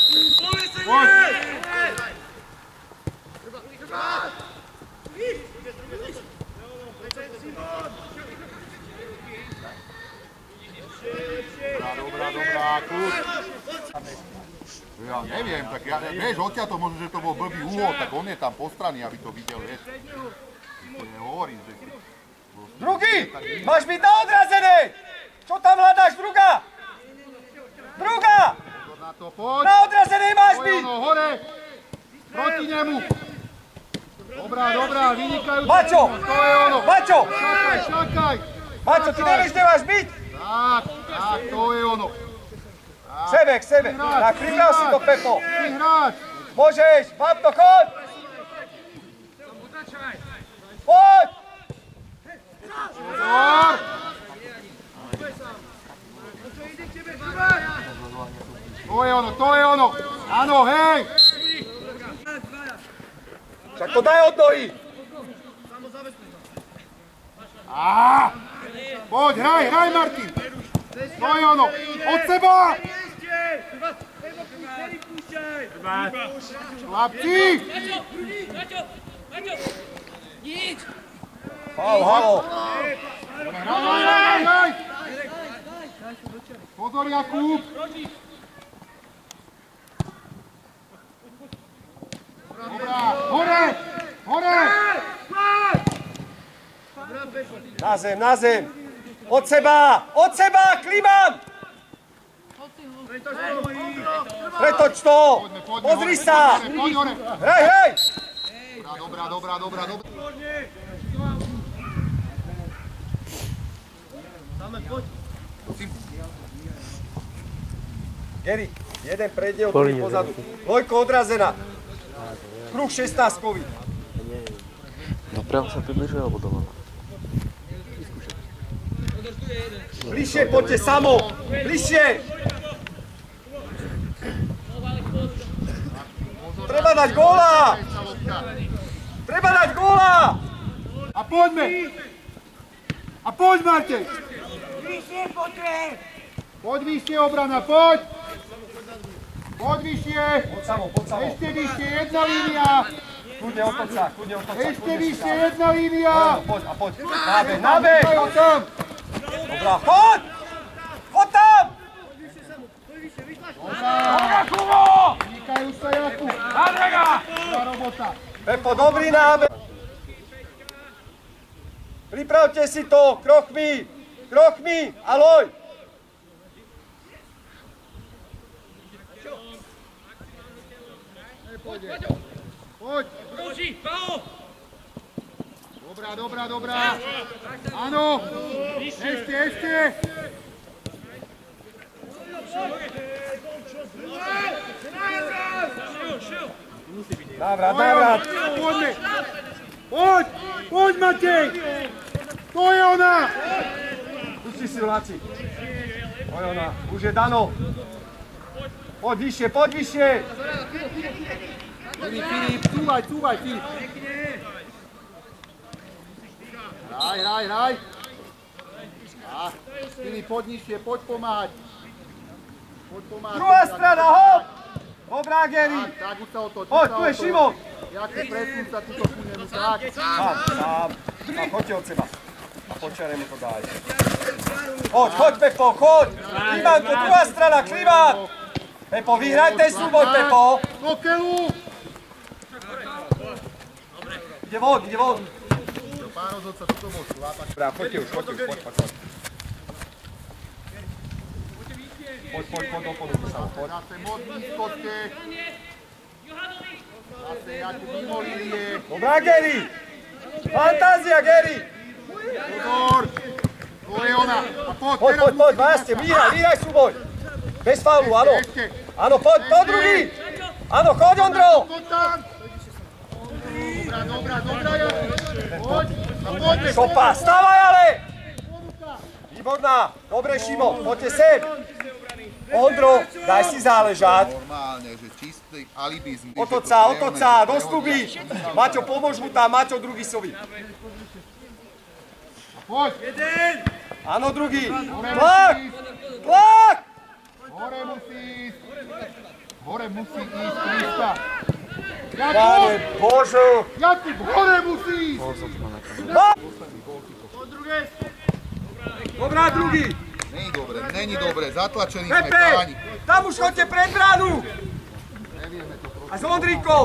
Dobrá, kľud. Ja neviem, tak ja, vieš, odtiaľ to možno, že to bol blbý úhol, tak on je tam po strane, aby to videl, vieš. To nehovorím, že... Druhý! Máš byť na odrazenej! Čo tam hľadáš, druga? Druga! Na to, poď! Na odrazenej máš byť! Ono, hore! Proti nemu! Dobrá, vynikajúce! Maťo! To je ono! Maťo! Šakaj! Maťo, ty nevieš, kde máš byť? Tak, to je ono! K sebe! Tak, priprav si to, Pepo! Ty hráč! Môžeš! Babto, choď! Poď! Pozor! To je ono! Áno, hej! Však to daj od nohy! Poď, hraj, Martin! To je ono! Od seba! Chlapci! Halo! Hraj! Pozor, Jakub! Dobrá, hore! Na zem! Od seba, Kliman! Pretoč to! Pozri sa! Hej! Dobrá. Geri, jeden prediel, druhý pozadu. Lojko odrazená. Kruh 16-kový. Dopravo sa približuje, alebo dole? Bližšie, poďte samo! Bližšie! Treba dať góla! A poďme! Poď, Martin! Poď vyššie, obrana, poď! Poď vyššie! Poď samo. Ešte vyššie, jedna línia! Kľudne otoč sa. Ešte vyššie, jedna línia! Poď. Nábeh! Dobrá, poď! Poď tam! Dobrá, Kubo! Vynikajú sa, Jakub! Andrega! Dobrá robota! Pepo, dobrý nábeh! Pripravte si to, krokmi, Aloj! Poď! Dobrá! Áno! Ešte! Návrat! Poďme! Poď, Matej! To je ona! Pusti si, Laci. To je ona. Už je Dano. Poď vyššie! Filip, cúvaj, Filip. Hraj. Filip, poď nižšie, poď pomáhať. Druhá strana, hop! Dobrá, Geri. Tak, už sa otoč. Poď, tu je Šimon. Jakub, presun sa túto ku nemu, tak. Sám. Choďte od seba. A počare mu to daj. Choď, Pepo, choď. Klimanko, druhá strana, Kliman. Pepo, vyhraj ten súboj, Pepo. Do keľu. Ide von. Pán rozhodca, toto bol šlápak. Dobrá, poďte už, poď. Poď do podu, poď. Zase moc nízkoste. Zase Jakub mimo línie. Dobrá, Geri. Fantázia, Geri. Pozor. To je ona. A Poď, vážte, vyhraj súboj. Bez faulu, áno. Áno, poď, druhý. Áno, choď, Ondro. Poď tam. Dobrá, Poď. A poďme. Šopa, stávaj ale. Výborná. Dobre, Šimo, poďte sem. Ondro, daj si záležať. Normálne, že čistý alibizm. Otoč sa, dostupí. Maťo, pomôž mu tam, Maťo, druhý sovi. Poď. Áno, druhý. Tlak! Hore musí ísť. Hore musí ísť Krista. Pane Božu! Jakub, hore musí ísť! Dobrá, druhý! Není dobre, zatlačení sme Pepe! páni. Tam už chodte pred bránu! A s Ondríkom!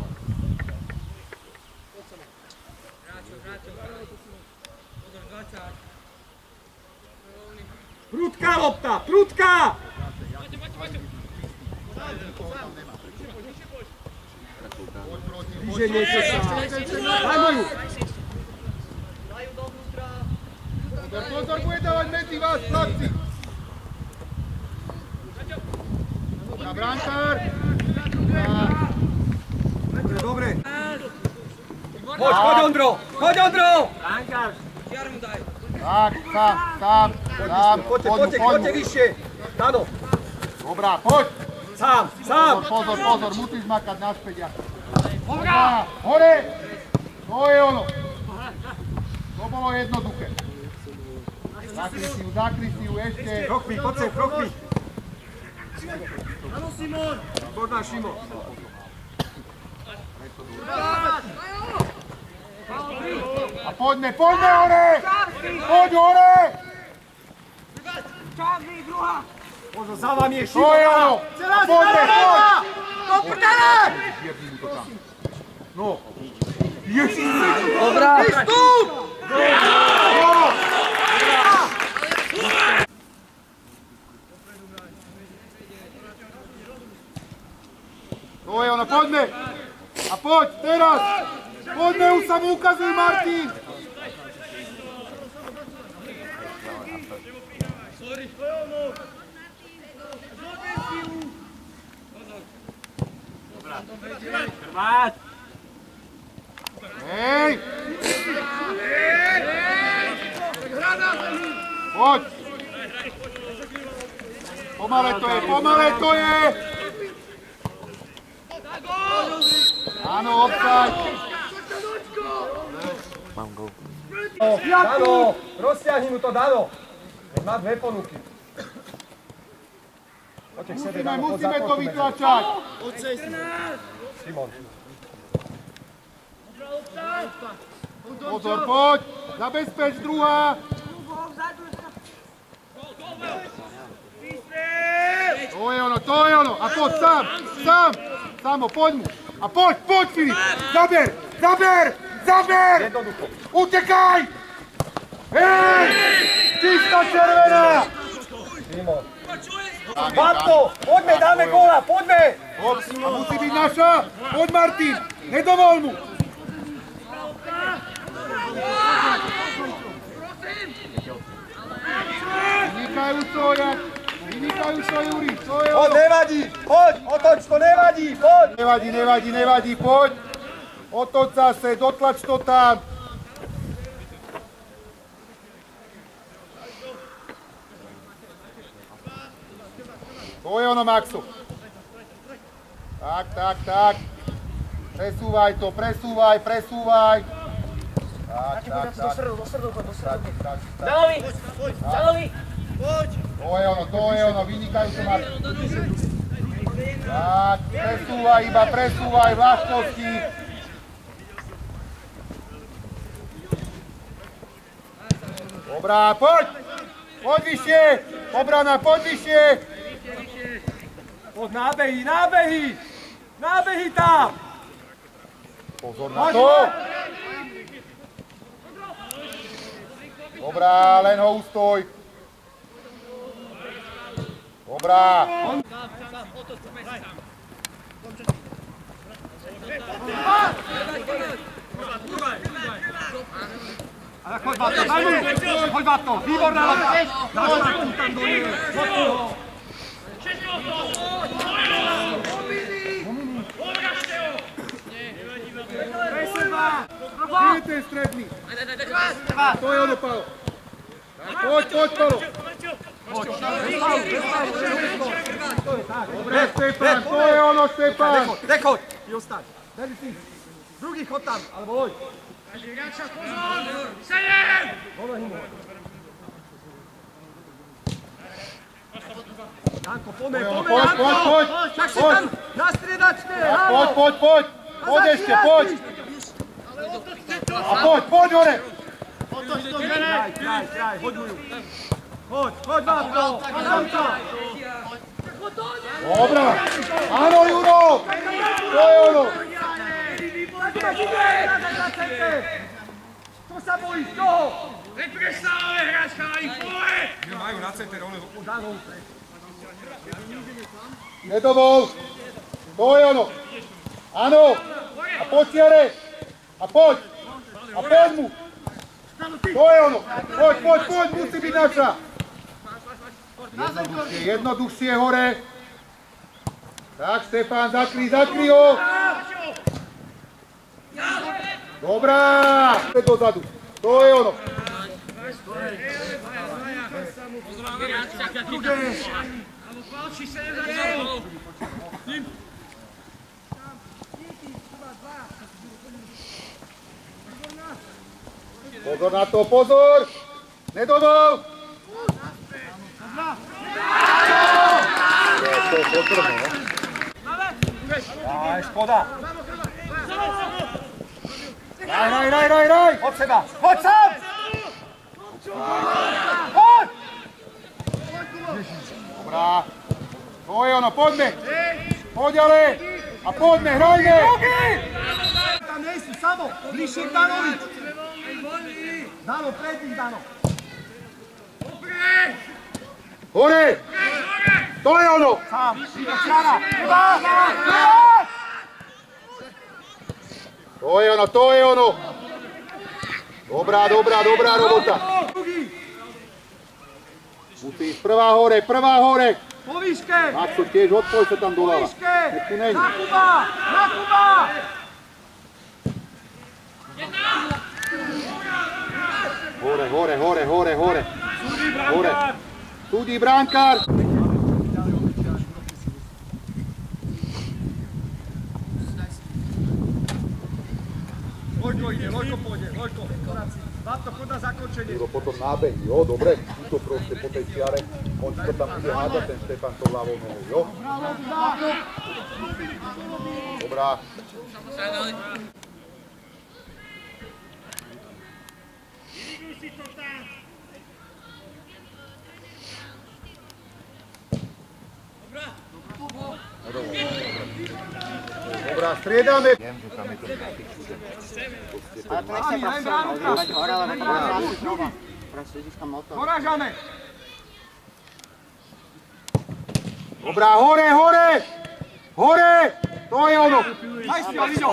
Prudká lopta, prudká! Vyženiete sa. Daj moju! Pozor, bude dávať medzi vás, chlapci! Dobrá, brankár! Dobre. Poď Ondro! Poď Ondro! Tak, sám. Poďte vyššie. Áno. Dobrá, poď! Sám. Pozor, musíš makať naspäť. Dobrá, hore! To je ono. To bolo jednoduché. Za Kristiu, ešte. Krokvi, poď sem, krokvi. Áno, Simon. Výborná, Šimon. A poďme hore! Poď hore! Pozor, za vami je To Šimon. je ono! Poďme! Do prdele! No. Dobrá! Vystup! To je ono, poďme! A poď, teraz! Poďme, už sa mu ukazuj, Martin! Hej! Poď! Pomale to je! Áno, obsať! Mám gól. Dano, rozťahni mu to, Dano. Má dve ponuky. Musíme to vytlačať! Simon. Pozor, poď! Zabezpeč druhá! To je ono! A poď sám! Samo, poď mu! A poď, Filip! Zaber! Jednoducho. Utekaj! Hej! Čistá červená! Simon. Batko, poďme, dáme góla, poďme! A musí byť naša! Poď, Martin! Nedovol mu! Vynikajúco, Juri! Poď, nevadí, poď, otoč to, nevadí, poď! Nevadí, poď! Otoč zase, dotlač to tam! To je ono, Maxu! Tak. Presúvaj to, presúvaj! Tak. Zalovi! To je ono, vynikajúco, Maxu! Tak, presúvaj, vlastnosti! Dobrá, poď vyššie! Obrana, poď vyššie! Poď, nábehy tam! Pozor na to! Dobrá, len ho ustoj! Dobrá! Choď, Batko, výborná lopta! Dáš tam do nej, chodí ho! Kde je ten stredný? To je ono, Paolo. Poď, Paolo. Dobre, Štefan, to je ono, Štefan. Nechoď, ty ostaň. Druhý chod tam, alebo hoď. Janko, poďme, Poď. Tak si tam na striedačke, Poď. Poď ešte, poď. A poď hore. Kraj, hoď mu ju. Poď, Vávko, Vávko. Dobrá. Áno, Juro. To je ono. Kto sa bojí, z koho? Neprestávaj hrať, chalani, poď! Majú na center, on je danou. Je to bol. To je ono. Áno. A poď, Jare. A poď mu. To je ono. Poď, musí byť naša. Jednoduchšie hore. Tak, Štefán, zakry ho. Dobrá. Dozadu. To je ono. Pozor na to, pozor! Nedovol! To je potrvné, no? Aj, škoda. Raj! Od seba, poď sám! Poď! Dobrá. To je ono, poďme! Poď ale! A poďme, hrajme! Tam nejsi, Samo, bližšie k Danovi. Dano, pred ním, Dano. Hore! To je ono! Sám, Čiara, To je ono! Dobrá robota! Musí ísť prvá hore! po výške. Maxo, tiež odpoj sa tam Po doľava. výške. Nech tu není. Na Kuba! Hore. Súdi brankár. Lojko ide, Lojko pôjde, Lojko. Babto, chod na zakončenie. Juro potom nábeh, jo, dobre. Tuto proste po tej čiare. On si to tam bude hádať, ten Štefan to ľavou nohou, jo? Dobrá. Dobrá, striedame. Viem, že tam je to nejaký všude. Ale to nechce prosím hore, lebo to má asi znova. Proste ideš tam motor. Porážame. Dobrá, hore! To je ono! Daj si ho, Liďo.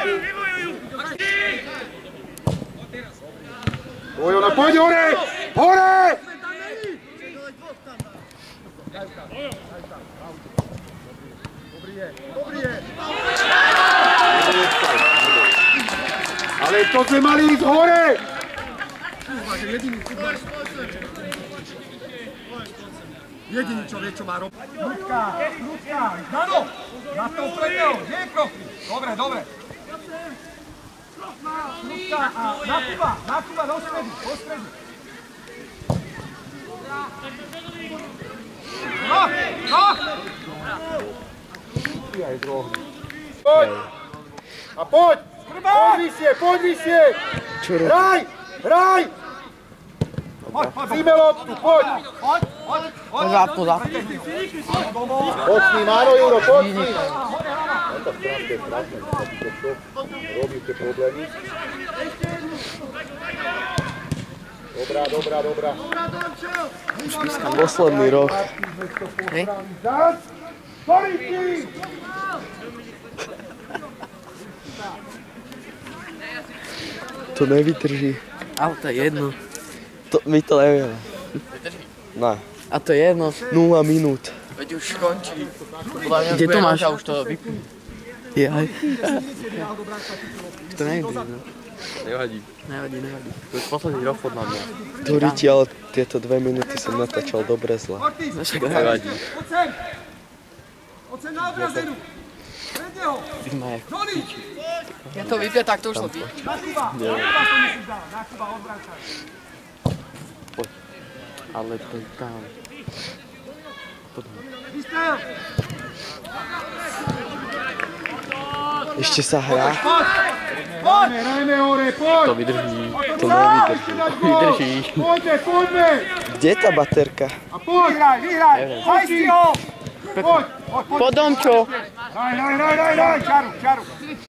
To je ono, poď hore! Dobrý je. Ale to sme mali ísť hore! Jediný, čo vie, čo má robiť. Ľudka, Dano, na to predného, nie kroky. Dobre. Ľudka a na Kuba, do stredu. No! Poď! A poď! Poď vyššie! Hraj! Zíme loptu, poď! Pozad. Poď s ním, áno, Juro, poď s ním! To je strašné, robí tie problémy. Dobrá. Už pískam posledný roh. Hej. To nevydrží. Ale to je jedno. My to nevieme. Ne. A to je jedno. 0 minút. Veď už končí. Kde to máš? Už to vypnú. Jaj. To nevydrží, no. Nevadí. Nevadí. To je posledný roh podľa mňa. Turiti, ale tieto 2 minúty som natáčal dobre zle. No však Nevadí. Oď sem na obrazdenu. Pred neho. Johnny. Keď to vypne, tak to už slopí. Na Kuba to musíš dávať. Na Kuba odvrácaj. Ale to je tam. Potom. Ešte sa hrá. Rajme hore, poď! To vydrží. To nevydrží. Vydrží. Poďme, poďme! Kde je tá baterka? A poď! Vyhraj! Haj si ho! Poď! Po Domčo. Daj! Čaru!